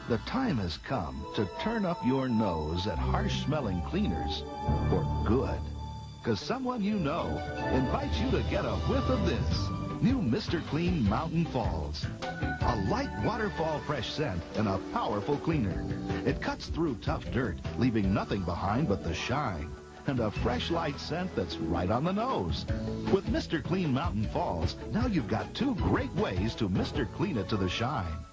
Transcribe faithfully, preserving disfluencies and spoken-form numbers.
The time has come to turn up your nose at harsh-smelling cleaners for good. Because someone you know invites you to get a whiff of this. New Mister Clean Mountain Falls. A light waterfall fresh scent and a powerful cleaner. It cuts through tough dirt, leaving nothing behind but the shine. And a fresh light scent that's right on the nose. With Mister Clean Mountain Falls, now you've got two great ways to Mister Clean it to the shine.